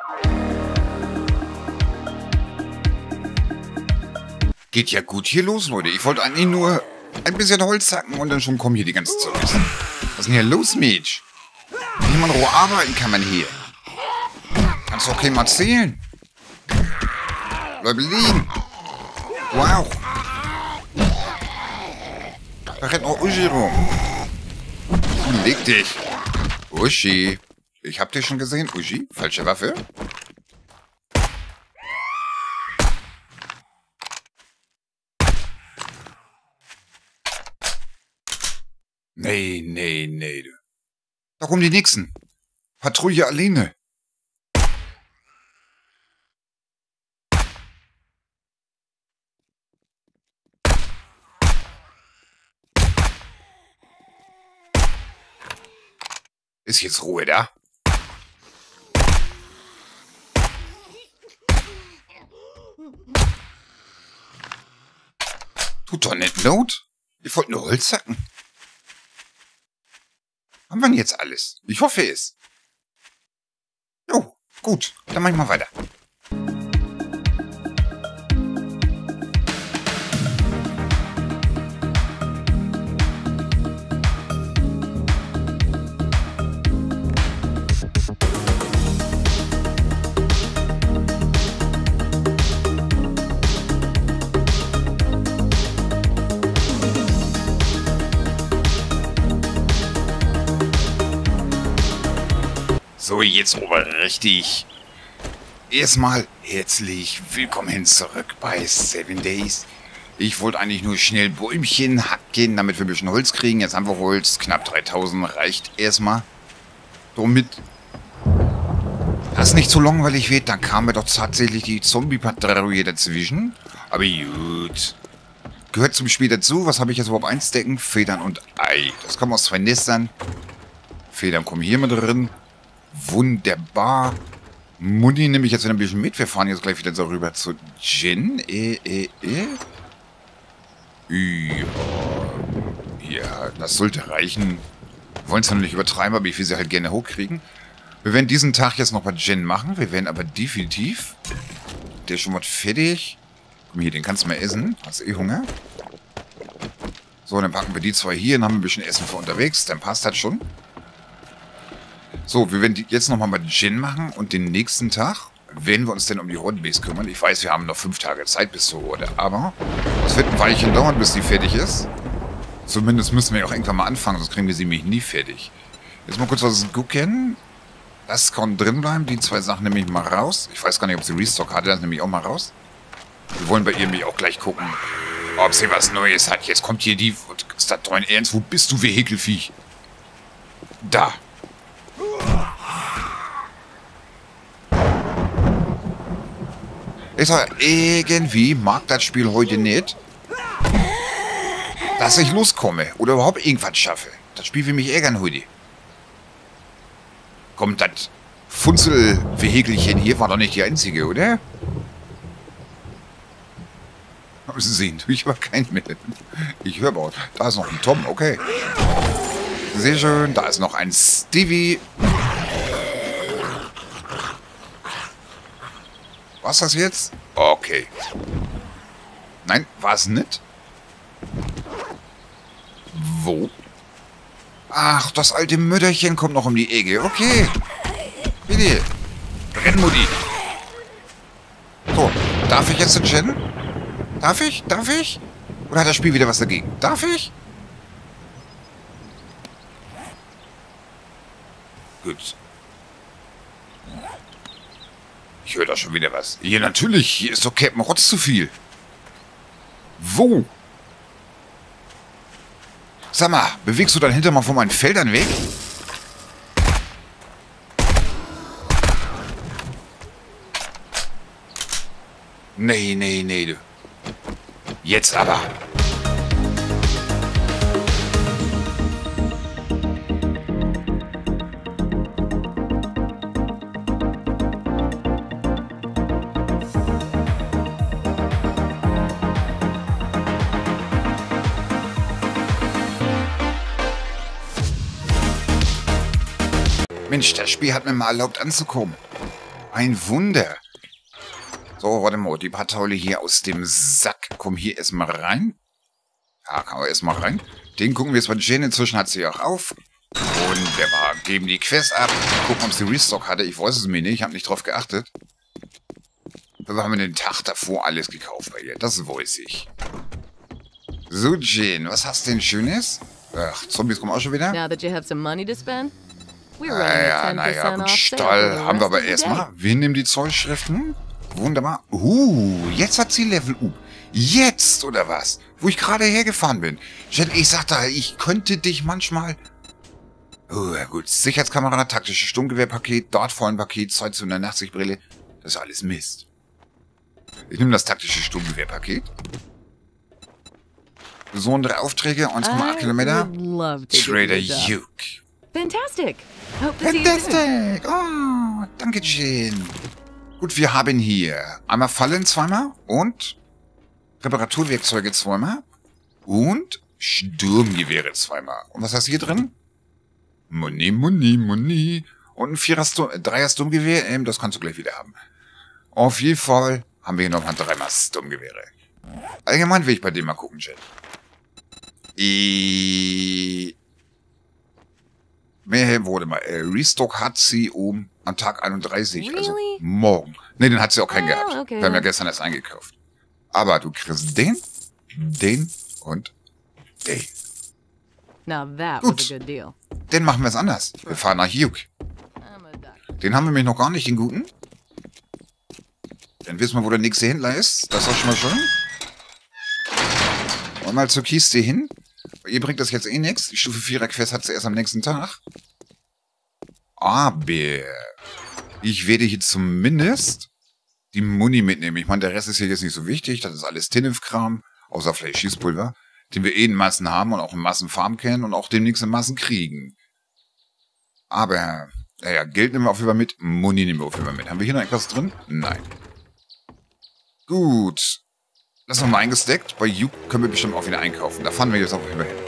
Geht ja gut hier los, Leute. Ich wollte eigentlich nur ein bisschen Holz hacken und dann schon kommen hier die ganzen Zombies. Was ist denn hier los, Mädchen? Wie man roh arbeiten kann man hier. Kannst doch keinem erzählen. Bleib liegen. Wow. Da rennt noch Uschi rum. Leg dich. Uschi. Ich hab dich schon gesehen, Uschi. Falsche Waffe. Nee, nee, nee. Da kommen die Nächsten. Patrouille alleine. Ist jetzt Ruhe da? Tut doch nicht Not. Ich wollte nur Holz hacken. Haben wir denn jetzt alles? Ich hoffe es. Jo, gut. Dann mach ich mal weiter. So, jetzt aber richtig. Erstmal herzlich willkommen zurück bei 7 Days. Ich wollte eigentlich nur schnell Bäumchen hacken, damit wir ein bisschen Holz kriegen. Jetzt haben wir Holz, knapp 3000 reicht erstmal. Somit, das nicht so langweilig wird, dann kam mir doch tatsächlich die Zombie-Patrouille dazwischen. Aber gut. Gehört zum Spiel dazu. Was habe ich jetzt überhaupt einstecken? Federn und Ei. Das kommt aus 2 Nestern. Federn kommen hier mit drin. Wunderbar. Mutti nehme ich jetzt wieder ein bisschen mit. Wir fahren jetzt gleich wieder so rüber zu Jen. Ja, das sollte reichen. Wir wollen es noch nicht übertreiben, aber ich will sie halt gerne hochkriegen. Wir werden diesen Tag jetzt noch bei Jen machen. Wir werden aber definitiv... Der ist schon mal fertig. Komm hier, den kannst du mal essen. Hast eh Hunger? So, dann packen wir die 2 hier und haben ein bisschen Essen für unterwegs. Dann passt das schon. So, wir werden jetzt nochmal bei Jen machen und den nächsten Tag werden wir uns dann um die Horde-Base kümmern. Ich weiß, wir haben noch 5 Tage Zeit bis zur Horde, aber es wird ein Weilchen dauern, bis die fertig ist. Zumindest müssen wir auch irgendwann mal anfangen, sonst kriegen wir sie nämlich nie fertig. Jetzt mal kurz was gucken. Das kann drin bleiben, die 2 Sachen nehme ich mal raus. Ich weiß gar nicht, ob sie Restock hatte, das nehme ich auch mal raus. Wir wollen bei ihr nämlich auch gleich gucken, ob sie was Neues hat. Jetzt kommt hier die... Ist das dein Ernst? Wo bist du, Vehikelviech? Da. Ich sag, irgendwie mag das Spiel heute nicht, dass ich loskomme oder überhaupt irgendwas schaffe. Das Spiel will mich ärgern heute. Kommt das Funzel-Vehikelchen hier, war doch nicht die einzige, oder? Sehen tue ich aber keinen mehr. Ich höre mal, da ist noch ein Tom, okay. Sehr schön, da ist noch ein Stevie. Was das jetzt? Okay. Nein, war es nicht? Wo? Ach, das alte Mütterchen kommt noch um die Ecke. Okay. Bitte. Brennmutti. So, darf ich jetzt zu Jen? Darf ich? Darf ich? Oder hat das Spiel wieder was dagegen? Darf ich? Gut. Ich höre da schon wieder was. Hier, natürlich. Hier ist doch Captain Rotz zu viel. Wo? Sag mal, bewegst du dein Hintern mal von meinen Feldern weg? Nee, nee, nee. Jetzt aber. Mensch, das Spiel hat mir mal erlaubt anzukommen. Ein Wunder. So, warte mal. Die Patraule hier aus dem Sack. Komm hier erstmal rein. Ja, kann man erstmal rein. Den gucken wir jetzt bei Jane. Inzwischen hat sie auch auf. Wunderbar. Geben die Quest ab. Gucken, ob sie Restock hatte. Ich weiß es mir nicht. Ich habe nicht drauf geachtet. Wir haben den Tag davor alles gekauft bei ihr. Das weiß ich. So, Jane. Was hast du denn Schönes? Ach, Zombies kommen auch schon wieder. Now that you have some money to spend, we're running Naja, a 10% naja, gut. off sale Stall for the haben wir rest aber of the erstmal. Wir nehmen die Zollschriften. Wunderbar. Jetzt hat sie Level up. Jetzt, oder was? Wo ich gerade hergefahren bin. Jen, ich sagte, ich könnte dich manchmal... Oh, ja gut. Sicherheitskamera, taktisches Sturmgewehrpaket, Dartfallenpaket, 289-Brille. Das ist alles Mist. Ich nehme das taktische Sturmgewehrpaket. Besondere Aufträge, 1,8 Kilometer. Trader Hugh. Fantastic. Hope to see you soon. Fantastic. Oh, danke, Jane. Gut, wir haben hier einmal Fallen zweimal und Reparaturwerkzeuge zweimal und Sturmgewehre zweimal. Und was hast du hier drin? Money, Money, Money. Und ein 3er Sturmgewehr, das kannst du gleich wieder haben. Auf jeden Fall haben wir hier nochmal 3-mal Sturmgewehre. Allgemein will ich bei dem mal gucken, Jen. Warte mal, Restock hat sie am Tag 31, also Really? morgen. Ne, den hat sie auch keinen Oh, gehabt. okay. Wir haben ja gestern erst eingekauft. Aber du kriegst den und den. Now that Gut. was a good deal. Den machen wir es anders. Wir fahren nach Hugh. I'm a duck. Den haben wir nämlich noch gar nicht, den guten. Dann wissen wir, wo der nächste Händler ist. Das ist auch schon mal schön. Und mal zur Kiste hin. Ihr bringt das jetzt eh nichts. Die Stufe 4er Quest hat sie erst am nächsten Tag. Aber ich werde hier zumindest die Muni mitnehmen. Ich meine, der Rest ist hier jetzt nicht so wichtig. Das ist alles Tinnef-Kram, außer vielleicht Schießpulver, den wir eh in Massen haben und auch in Massen farmen können und auch demnächst in Massen kriegen. Aber, naja, Geld nehmen wir auf jeden Fall mit, Muni nehmen wir auf jeden Fall mit. Haben wir hier noch etwas drin? Nein. Gut. Lassen wir mal eingesteckt. Bei Hugh können wir bestimmt auch wieder einkaufen. Da fahren wir jetzt auch immer hin.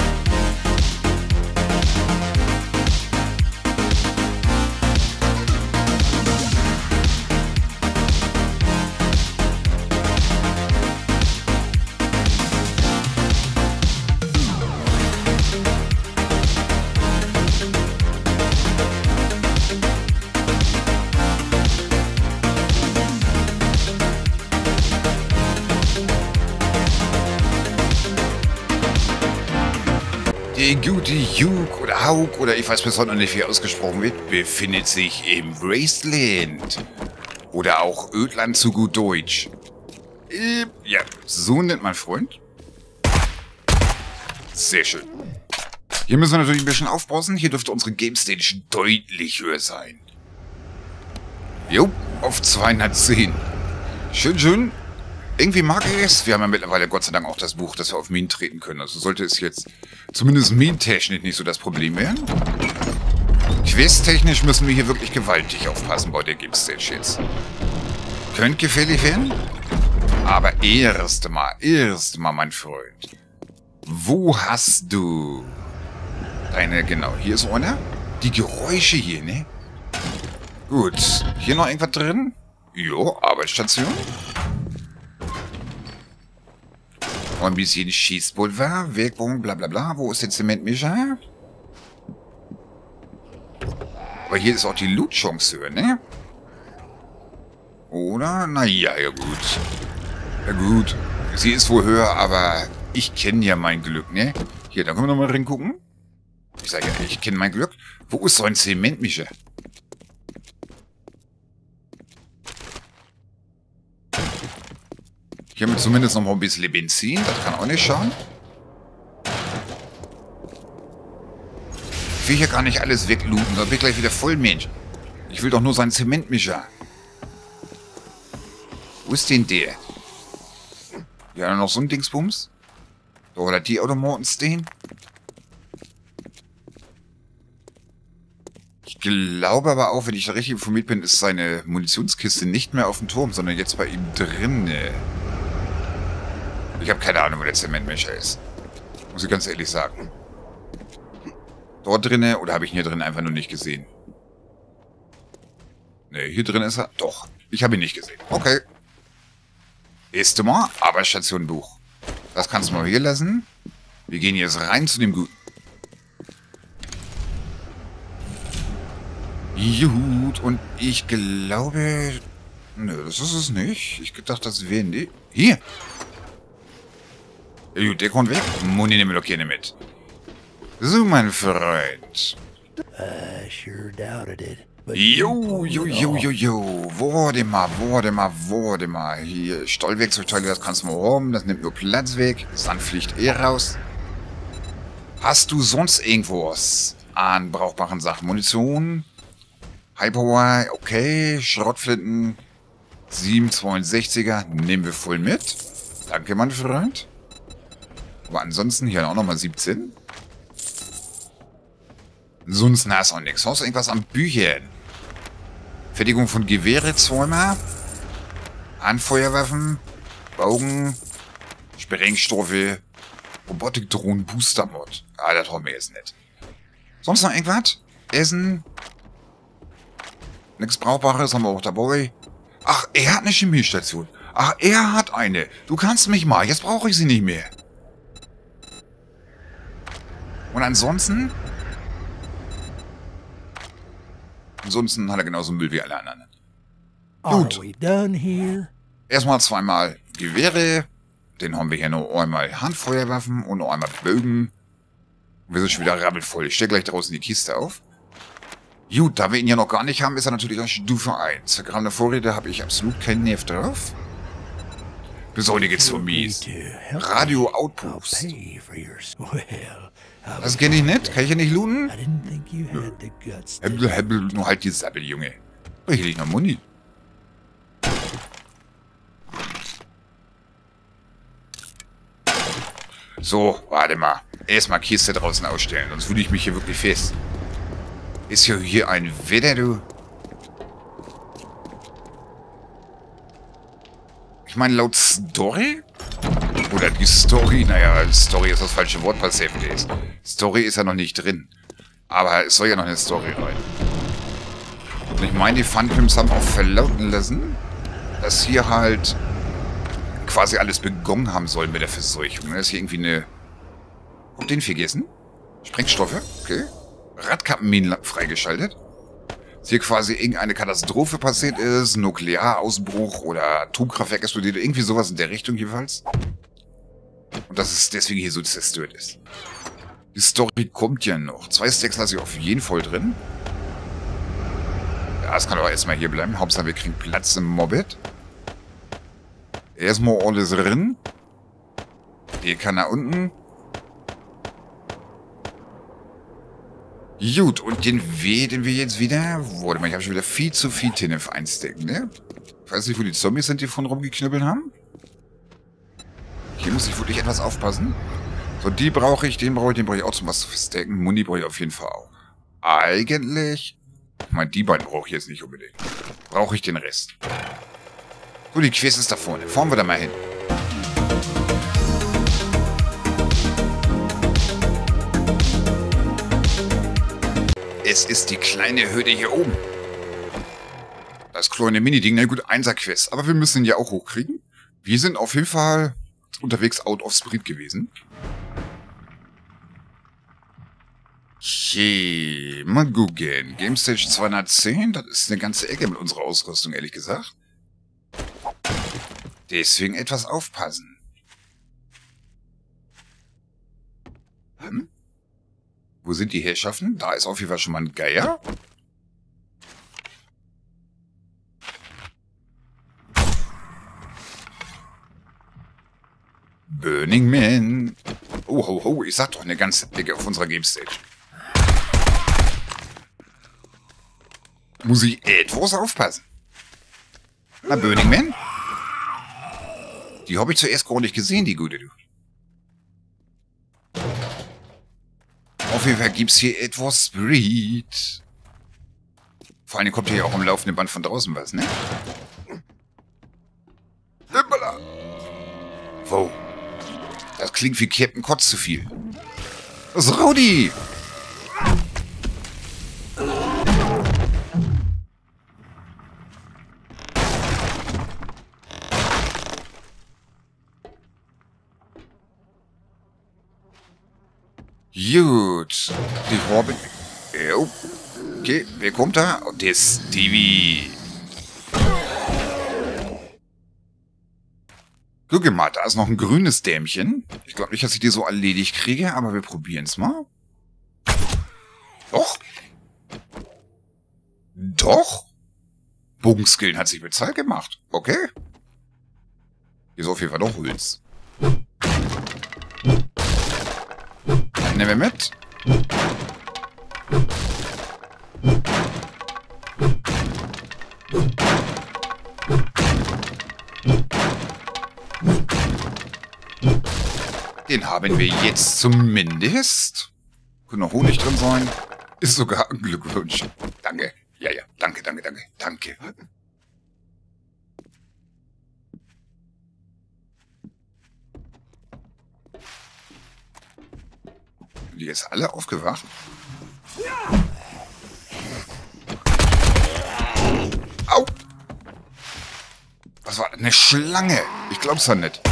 Der gute Hugh oder Hauk oder ich weiß bis heute noch nicht, wie er ausgesprochen wird, befindet sich im Wasteland. Oder auch Ödland zu gut Deutsch. Ja, so nennt mein Freund. Sehr schön. Hier müssen wir natürlich ein bisschen aufpassen. Hier dürfte unsere Game Stage deutlich höher sein. Jo, auf 210. Schön, schön. Irgendwie mag ich es. Wir haben ja mittlerweile Gott sei Dank auch das Buch, dass wir auf Minen treten können. Also sollte es jetzt zumindest minentechnisch nicht so das Problem werden. Questtechnisch müssen wir hier wirklich gewaltig aufpassen bei der Game Stage jetzt. Könnte gefährlich werden. Aber erst mal, mein Freund. Wo hast du deine, genau, hier ist einer. Die Geräusche hier, ne? Gut. Hier noch irgendwas drin? Jo, Arbeitsstation. Und ein bisschen Schießpulver, Werkbogen, bla bla bla. Wo ist der Zementmischer? Aber hier ist auch die Loot-Chance höher, ne? Oder? Naja, ja gut. Ja gut. Sie ist wohl höher, aber ich kenne ja mein Glück, ne? Hier, da können wir nochmal reingucken. Ich sage ja, ich kenne mein Glück. Wo ist so ein Zementmischer? Hier haben wir zumindest noch mal ein bisschen Benzin. Das kann auch nicht schaden. Ich will hier gar nicht alles weglooten. Da bin ich gleich wieder voll, Mensch. Ich will doch nur seinen Zementmischer. Wo ist denn der? Ja, noch so ein Dingsbums. Oder die Automaten stehen. Ich glaube aber auch, wenn ich da richtig informiert bin, ist seine Munitionskiste nicht mehr auf dem Turm, sondern jetzt bei ihm drinne. Ich habe keine Ahnung, wo der Zementmischer ist. Muss ich ganz ehrlich sagen. Dort drinne oder habe ich ihn hier drin einfach nur nicht gesehen? Ne, hier drin ist er. Doch, ich habe ihn nicht gesehen. Okay. Erste Mal, Arbeitsstation-Buch. Das kannst du mal hier lassen. Wir gehen jetzt rein zu dem Guten. Gut, und ich glaube... Nö, das ist es nicht. Ich gedacht, das wären die... Hier! Ja, gut, der kommt weg. Muni nehmen wir doch gerne mit. So, mein Freund. Sure doubted it. Jo. Warte mal. Hier, Stollwerkzeugteile, das kannst du mal rum. Das nimmt nur Platz weg. Sand fliegt raus. Hast du sonst irgendwas an brauchbaren Sachen? Munition? Highpower, okay. Schrottflinten. 762er. Nehmen wir voll mit. Danke, mein Freund. Aber ansonsten hier auch nochmal 17. Ansonsten hast du auch nichts. Hast du irgendwas an Büchern? Fertigung von Gewehre zweimal. Handfeuerwaffen. Bogen. Sprengstoffe. Robotikdrohnen Booster Mod. Ah, das haben wir jetzt nicht. Sonst noch irgendwas? Essen. Nichts Brauchbares haben wir auch dabei. Ach, er hat eine Chemiestation. Ach, er hat eine. Du kannst mich mal. Jetzt brauche ich sie nicht mehr. Und ansonsten... Ansonsten hat er genauso Müll wie alle anderen. Gut. Erstmal zweimal Gewehre. Den haben wir hier noch einmal Handfeuerwaffen und noch einmal Bögen. Und wir sind schon wieder rabbelvoll. Ich stelle gleich draußen die Kiste auf. Gut, da wir ihn ja noch gar nicht haben, ist er natürlich auf Stufe 1. Vergrabene Vorräte habe ich absolut keinen Nerv drauf. Besäulige Zombies. Radio Outpost. Das kenne ich nicht. Kann ich hier nicht looten? Hebbel, nur halt die Sabbel, Junge. Oh, hier liegt noch Muni. So, warte mal. Erstmal Kiste draußen ausstellen, sonst würde ich mich hier wirklich fest. Ist ja hier ein Wetter, du. Ich meine, laut Story? Oder die Story, naja, Story ist das falsche Wort bei 7 Days. Story ist ja noch nicht drin. Aber es soll ja noch eine Story rein. Und ich meine, die Funfilms haben auch verlauten lassen, dass hier halt quasi alles begonnen haben soll mit der Verseuchung. Das ist hier irgendwie eine... Habt ihr den vergessen? Sprengstoffe? Okay. Radkappenminen freigeschaltet. Dass hier quasi irgendeine Katastrophe passiert ist, Nuklearausbruch oder Atomkraftwerk explodiert, irgendwie sowas in der Richtung jeweils. Und dass es deswegen hier so zerstört ist. Die Story kommt ja noch. 2 Stacks lasse ich auf jeden Fall drin. Ja, das kann aber erstmal hier bleiben. Hauptsache wir kriegen Platz im Mobit. Erstmal alles drin. Hier kann er unten. Gut, und den wählen wir jetzt wieder. Warte mal, ich habe schon wieder viel zu viel Tinef einstecken, ne? Ich weiß nicht, wo die Zombies sind, die von rumgeknüppelt haben. Hier muss ich wirklich etwas aufpassen. So, die brauche ich, den brauche ich auch zum was zu verstecken. Muni brauche ich auf jeden Fall auch. Eigentlich... Ich meine, die beiden brauche ich jetzt nicht unbedingt. Brauche ich den Rest. So, die Quest ist da vorne. Fahren wir da mal hin. Es ist die kleine Hürde hier oben. Das kleine Mini-Ding, na gut, 1er-Quest. Aber wir müssen ihn ja auch hochkriegen. Wir sind auf jeden Fall unterwegs out of Spirit gewesen. Okay, mal gucken. Game Stage 210, das ist eine ganze Ecke mit unserer Ausrüstung, ehrlich gesagt. Deswegen etwas aufpassen. Wo sind die Herrschaften? Da ist auf jeden Fall schon mal ein Geier. Burning Man. Oh, ho, ho. Ich sag doch eine ganze Ecke auf unserer Game Stage. Muss ich etwas aufpassen. Na, Burning Man? Die habe ich zuerst gar nicht gesehen, die gute, du. Auf jeden Fall gibt's hier etwas Spirit. Vor allem kommt hier ja auch im laufenden Band von draußen was, ne? Hippala. Wow. Das klingt wie Captain Kotz zu viel. Das ist Rowdy. Gut. Die Robin. Jo. Okay, wer kommt da? Und der Stevie. Guck mal, da ist noch ein grünes Dämchen. Ich glaube nicht, dass ich die so erledigt kriege, aber wir probieren es mal. Doch. Doch. Bogenskillen hat sich bezahlt gemacht. Okay. Hier ist auf jeden Fall noch Holz. Dann nehmen wir mit. Den haben wir jetzt zumindest. Könnte noch Honig drin sein. Ist sogar ein Glückwunsch. Danke. Ja, ja. Danke, danke, danke. Danke. Sind die jetzt alle aufgewacht? Au! Was war das? Eine Schlange? Ich glaub's ja nicht.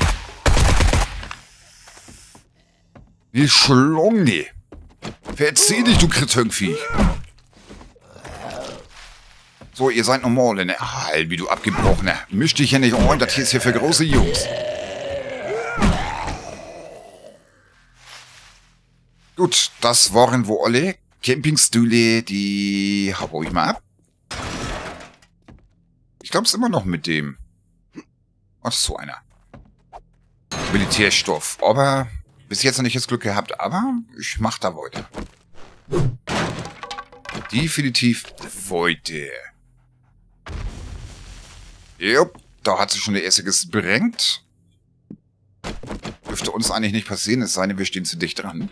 Die Schlange. Verzieh dich, du Kritönvieh. So, ihr seid normal, ne? Halt, wie du Abgebrochener. Misch dich hier nicht ein, das hier ist hier für große Jungs. Gut, das waren wo alle Campingstühle, die hau ich mal ab. Ich glaube, es ist immer noch mit dem. Ach, so einer. Militärstoff. Aber bis jetzt noch nicht das Glück gehabt, aber ich mach da weiter. Definitiv weiter. Jupp, da hat sich schon der erste gesprengt. Dürfte uns eigentlich nicht passieren, es sei denn, wir stehen zu dicht dran.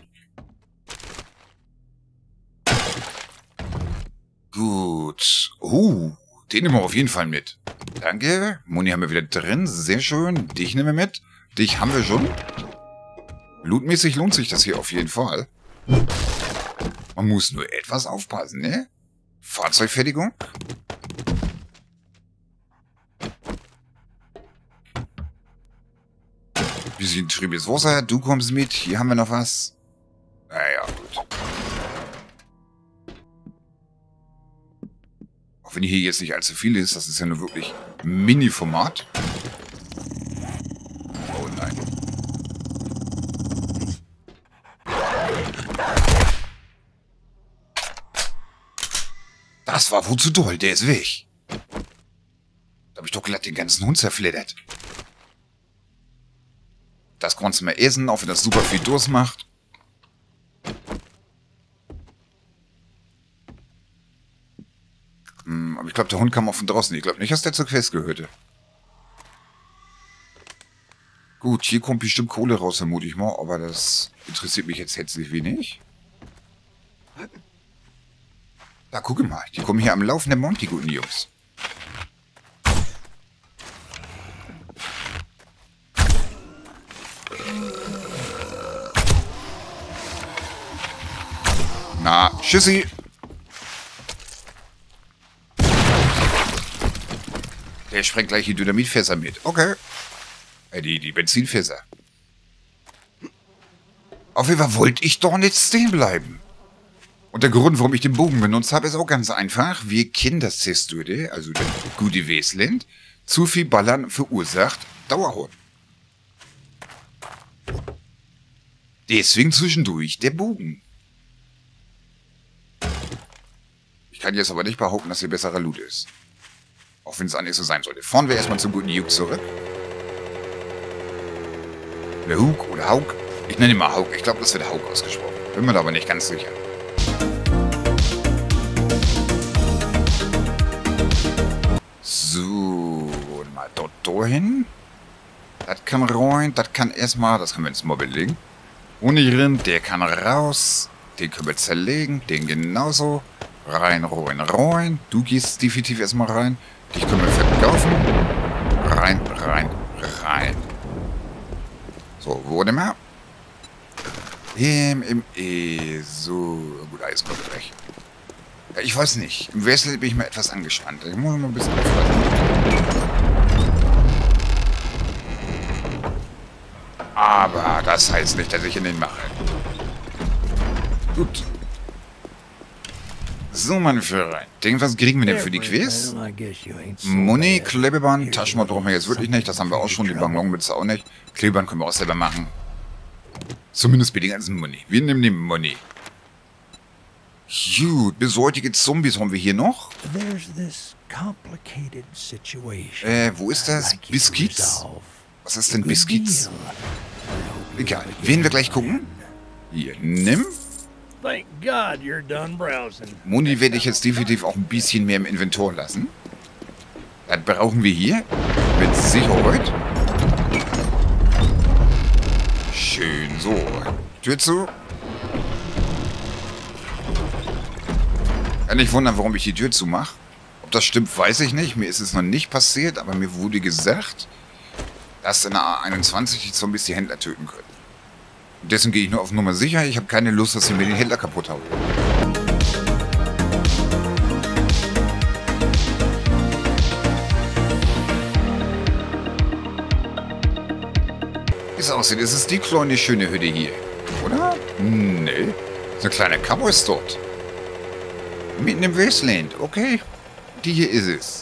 Gut. Den nehmen wir auf jeden Fall mit. Danke. Moni haben wir wieder drin. Sehr schön. Dich nehmen wir mit. Dich haben wir schon. Lootmäßig lohnt sich das hier auf jeden Fall. Man muss nur etwas aufpassen, ne? Fahrzeugfertigung. Bisschen trübes Wasser. Du kommst mit. Hier haben wir noch was. Naja, gut. Auch wenn hier jetzt nicht allzu viel ist, das ist ja nur wirklich Mini-Format. Oh nein. Das war wohl zu doll, der ist weg. Da habe ich doch glatt den ganzen Hund zerfleddert. Das konntest du mal essen, auch wenn das super viel Durst macht. Aber ich glaube, der Hund kam auch von draußen. Ich glaube nicht, dass der zur Quest gehörte. Gut, hier kommt bestimmt Kohle raus, vermute ich mal. Aber das interessiert mich jetzt herzlich wenig. Da, gucke mal. Die kommen hier am laufenden Mond, die guten Jungs. Na, tschüssi. Der sprengt gleich die Dynamitfässer mit. Okay. Die Benzinfässer. Auf jeden Fall wollte ich doch nicht stehen bleiben. Und der Grund, warum ich den Bogen benutzt habe, ist auch ganz einfach. Wir kennen das Zestode, also der gute Wesland. Zu viel Ballern verursacht Dauerhorn. Deswegen zwischendurch der Bogen. Ich kann jetzt aber nicht behaupten, dass hier besserer Loot ist. Auch wenn es eigentlich so sein sollte. Fahren wir erstmal zum guten Hug zurück. Oder Hug oder Haug. Ich nenne ihn mal Haug. Ich glaube, das wird Haug ausgesprochen. Bin mir da aber nicht ganz sicher. So, mal dort hin. Das kann rein. Das kann erstmal, das können wir ins Mobil legen. Honig drin, der kann raus. Den können wir zerlegen. Den genauso. Rein, rein, rein. Du gehst definitiv erstmal rein. Dich können wir verkaufen. Rein, rein, rein. So, wo denn mal? So, gut, Eis kommt weg. Ja, ich weiß nicht. Im Wessel bin ich mal etwas angespannt. Ich muss mal ein bisschen aufpassen. Aber das heißt nicht, dass ich ihn nicht mache. Gut. So, meine Freunde. Denk, was kriegen wir denn für die Quiz? Money, Klebeband, Taschenmod brauchen wir jetzt wirklich nicht. Das haben wir auch schon. Die Ballonmütze auch nicht. Klebeband können wir auch selber machen. Zumindest billiger als Money. Wir nehmen den Money. Gut, besorgte Zombies haben wir hier noch. Wo ist das? Biscuits? Was ist denn Biscuits? Egal. Werden wir gleich gucken? Hier, nimm. Moni werde ich jetzt definitiv auch ein bisschen mehr im Inventar lassen. Das brauchen wir hier. Mit Sicherheit. Schön, so. Tür zu. Kann nicht wundern, warum ich die Tür zumache. Ob das stimmt, weiß ich nicht. Mir ist es noch nicht passiert, aber mir wurde gesagt, dass in der A21 die Zombies die Händler töten können. Und deswegen gehe ich nur auf Nummer sicher. Ich habe keine Lust, dass sie mir den Händler kaputt hauen. Wie es aussieht, ist es die kleine schöne Hütte hier. Oder? Nee. Das ist eine kleine Cowboys dort. Mitten im Wasteland. Okay. Die hier ist es.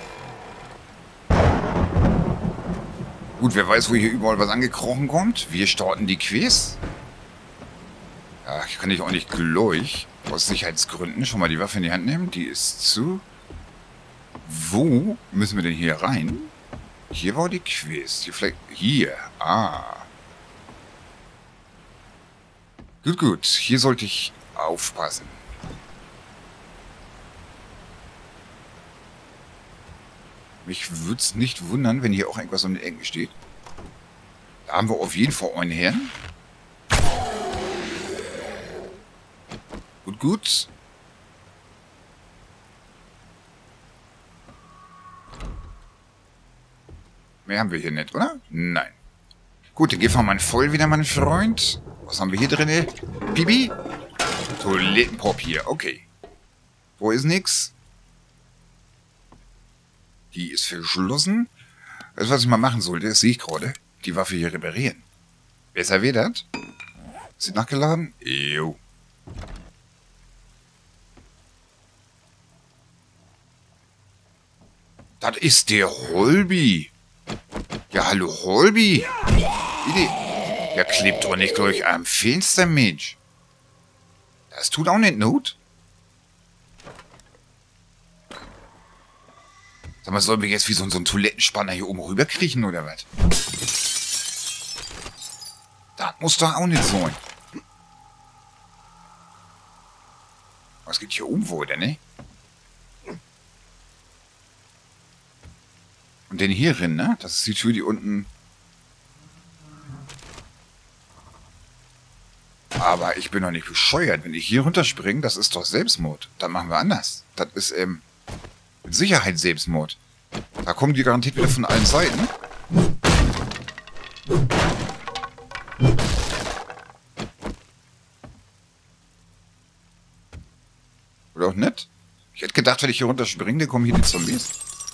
Gut, wer weiß, wo hier überall was angekrochen kommt. Wir starten die Quiz. Ja, ich kann ich auch nicht gleich. Aus Sicherheitsgründen schon mal die Waffe in die Hand nehmen. Die ist zu. Wo müssen wir denn hier rein? Hier war die Quiz. Hier vielleicht. Hier. Ah. Gut, gut. Hier sollte ich aufpassen. Mich würde es nicht wundern, wenn hier auch irgendwas um den Ecken steht. Da haben wir auf jeden Fall einen Herrn. Gut, gut. Mehr haben wir hier nicht, oder? Nein. Gut, dann gehen wir mal voll wieder, mein Freund. Was haben wir hier drin? Bibi? Toilettenpapier, okay. Wo ist nix? Die ist verschlossen. Das, was ich mal machen sollte, das sehe ich gerade. Die Waffe hier reparieren. Besser wird das? Ist sie nachgeladen? Jo. Das ist der Holby. Ja, hallo Holby. Der klebt doch nicht gleich am Fenster, Mensch. Das tut auch nicht Not. Sag mal, sollen wir jetzt wie so ein Toilettenspanner hier oben rüberkriechen, oder was? Das muss doch auch nicht sein. Was geht hier oben wohl, ne? Und denn hier drin, ne? Das ist die Tür, die unten... Aber ich bin doch nicht bescheuert. Wenn ich hier runterspringe, das ist doch Selbstmord. Das machen wir anders. Das ist, mit Sicherheit Selbstmord. Da kommen die garantiert wieder von allen Seiten. Oder auch nicht? Ich hätte gedacht, wenn ich hier runterspringe, dann kommen hier die Zombies.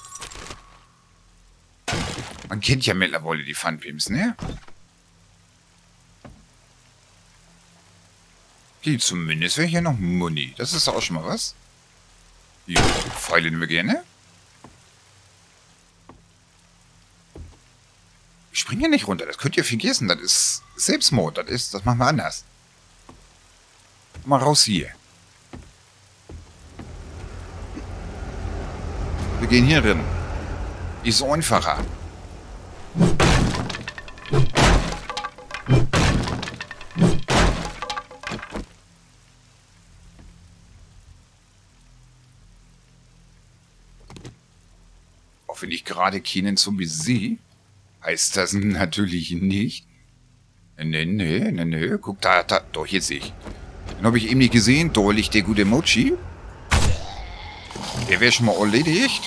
Man kennt ja mittlerweile die Funbeams, ne? Okay, zumindest wäre hier noch Money. Das ist auch schon mal was. Jo, Pfeile nehmen wir gerne. Ich springe hier nicht runter. Das könnt ihr vergessen. Das ist Selbstmord. Das machen wir anders. Mal raus hier. Wir gehen hier rein. Ist einfacher. Auch wenn ich gerade keinen Zombie sehe, heißt das natürlich nicht. Nee. Guck, da. Doch, jetzt sehe ich. Den habe ich eben nicht gesehen. Da liegt der gute Mochi. Der wäre schon mal erledigt.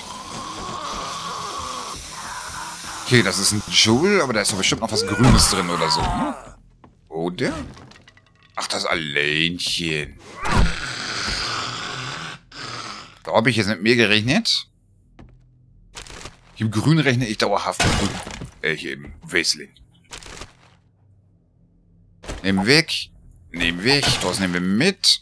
Okay, das ist ein Joel, aber da ist doch bestimmt noch was Grünes drin oder so, ne? Oder? Ach, das Alleinchen. Da habe ich jetzt mit mir gerechnet. Hier im Grün rechne ich dauerhaft mit hier im Wasteland. Nimm weg. Nehmen wir. Das nehmen wir mit.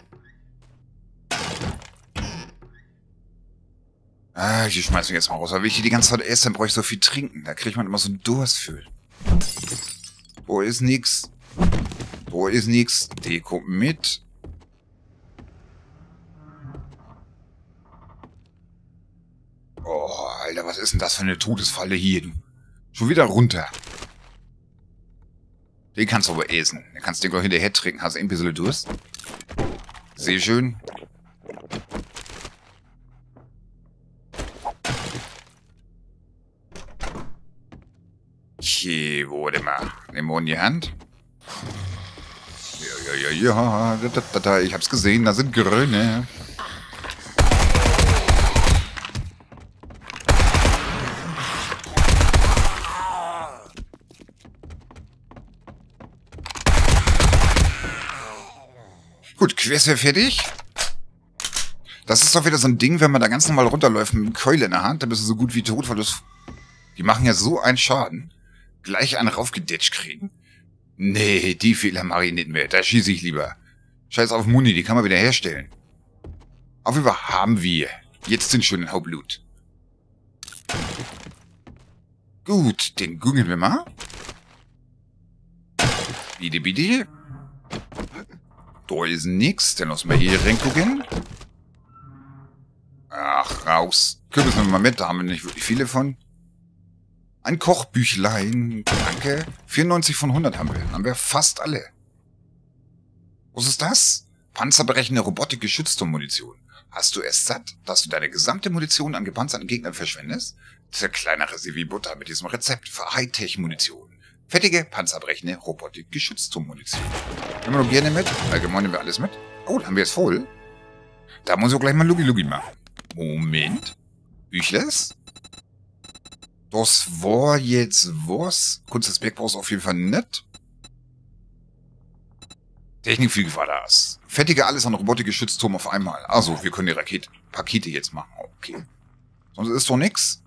Ah, ich schmeiß mich jetzt mal raus. Aber wenn ich hier die ganze Zeit esse, dann brauche ich so viel trinken. Da kriegt man immer so einen Durstfühl. Wo ist nix? Wo ist nix? Deko mit. Oh, Alter, was ist denn das für eine Todesfalle hier, du? Schon wieder runter. Den kannst du aber essen. Den kannst du dir gleich hinterher trinken. Hast du ein bisschen Durst? Sehr schön. Okay, warte mal. Nehmen wir in die Hand. Ja. Ich hab's gesehen, da sind Grüne. Gut, Quest wäre fertig. Das ist doch wieder so ein Ding, wenn man da ganz normal runterläuft mit einem Keule in der Hand, dann bist du so gut wie tot, weil die machen ja so einen Schaden. Gleich einen raufgeditscht kriegen. Nee, die Fehler mache ich nicht mehr. Da schieße ich lieber. Scheiß auf Muni, die kann man wieder herstellen. Auf jeden Fall haben wir jetzt den schönen Hauptloot. Gut, den googeln wir mal. Bitte. Da ist nix. Dann lassen wir hier reingucken. Ach, raus. Kürbis nehmen wir mal mit, da haben wir nicht wirklich viele von. Ein Kochbüchlein, danke. 94 von 100 haben wir. Dann haben wir fast alle. Was ist das? Panzerbrechende Robotik-Geschützturm-Munition. Hast du es satt, dass du deine gesamte Munition an gepanzerten Gegnern verschwendest? Zerkleinere sie wie Butter mit diesem Rezept für Hightech-Munition. Fettige, panzerbrechende Robotik-Geschützturm-Munition. Nehmen wir noch gerne mit. Allgemein nehmen wir alles mit. Oh, da haben wir jetzt voll. Da muss ich auch gleich mal Lugi machen. Moment. Büchles? Das war jetzt was? Kunst des Bergbaus auf jeden Fall nett. Technikfliege war das. Fertige alles an Robotik-Geschützturm auf einmal. Also, wir können die Pakete jetzt machen. Okay. Sonst ist doch nix.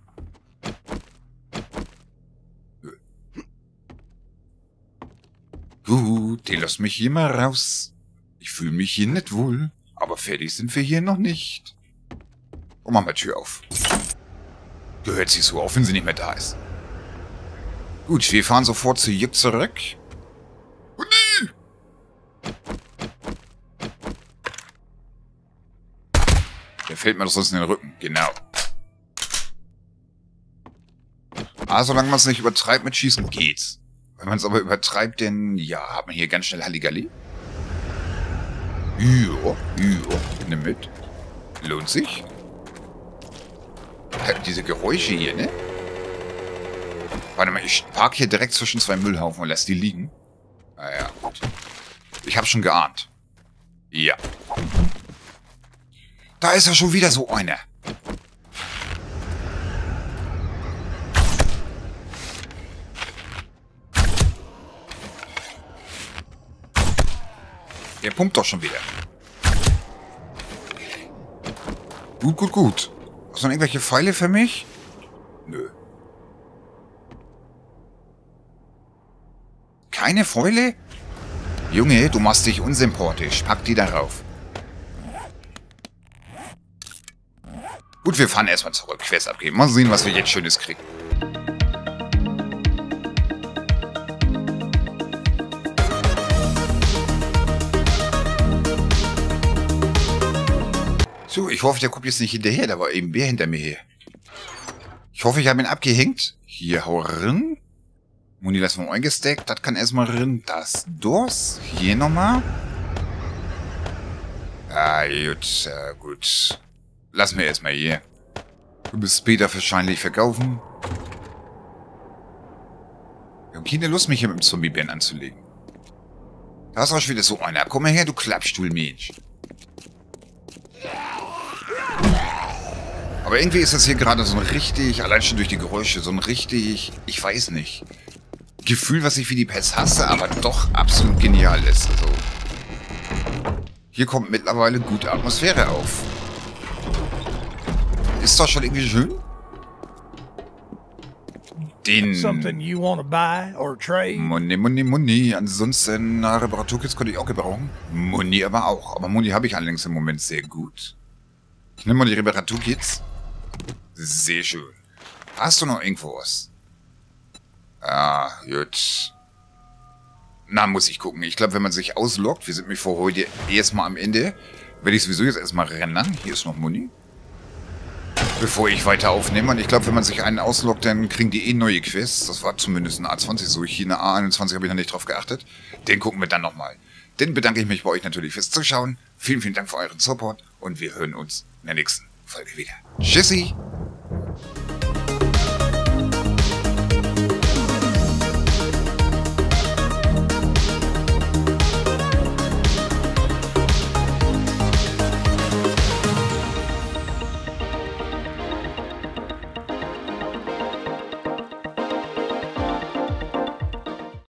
Gut, den lasst mich hier mal raus. Ich fühle mich hier nicht wohl. Aber fertig sind wir hier noch nicht. Und machen wir die Tür auf. Gehört sie so auf, wenn sie nicht mehr da ist. Gut, wir fahren sofort zu Jip zurück. Oh, nee. Der fällt mir doch sonst in den Rücken. Genau. Ah, solange man es nicht übertreibt mit Schießen, geht's. Wenn man es aber übertreibt, dann, ja, hat man hier ganz schnell Halligalli. Ja, nimm mit. Lohnt sich. Diese Geräusche hier, ne? Warte mal, ich parke hier direkt zwischen zwei Müllhaufen und lasse die liegen. Naja, gut. Ich hab's schon geahnt. Ja. Da ist ja schon wieder so einer. Der pumpt doch schon wieder. Gut. Hast du noch irgendwelche Pfeile für mich? Nö. Keine Fäule? Junge, du machst dich unsympathisch. Pack die darauf. Gut, wir fahren erstmal zurück. Quest abgeben. Mal sehen, was wir jetzt Schönes kriegen. So, ich hoffe, der kommt jetzt nicht hinterher. Da war eben wer hinter mir her. Ich hoffe, ich habe ihn abgehängt. Hier, hau rein. Muni lassen wir eingesteckt. Das kann erstmal rein. Das hier nochmal. Ah, gut. Lassen wir erstmal hier. Du bist später wahrscheinlich verkaufen. Ich habe keine Lust, mich hier mit dem Zombie-Bären anzulegen. Da ist auch schon wieder so einer. Komm mal her, du Klappstuhlmensch. Aber irgendwie ist das hier gerade so ein richtig, allein schon durch die Geräusche, so ein richtig, ich weiß nicht, Gefühl, was ich wie die Pets hasse, aber doch absolut genial ist. Also, hier kommt mittlerweile gute Atmosphäre auf. Ist doch schon irgendwie schön. Den... Something you want to buy or trade? Muni. Ansonsten, Reparaturkits könnte ich auch gebrauchen. Muni aber auch. Aber Muni habe ich allerdings im Moment sehr gut. Ich nehme mal die Reparaturkits. Sehr schön. Hast du noch irgendwo was? Ah, gut. Na, muss ich gucken. Ich glaube, wenn man sich ausloggt, wir sind mich vor heute erstmal am Ende, werde ich sowieso jetzt erstmal rendern. Hier ist noch Muni. Bevor ich weiter aufnehme. Und ich glaube, wenn man sich einen ausloggt, dann kriegen die eh neue Quests. Das war zumindest eine A20 so. Hier eine A21 habe ich noch nicht drauf geachtet. Den gucken wir dann nochmal. Dann bedanke ich mich bei euch natürlich fürs Zuschauen. Vielen, vielen Dank für euren Support. Und wir hören uns in der nächsten Folge wieder. Tschüssi!